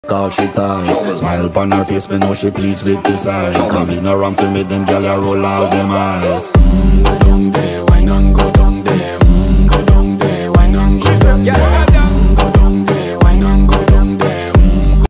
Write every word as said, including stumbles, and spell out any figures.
all she ties. Smile upon her face, me know she pleased with this eyes. Come in around to make them gyal a roll out them eyes. Mm,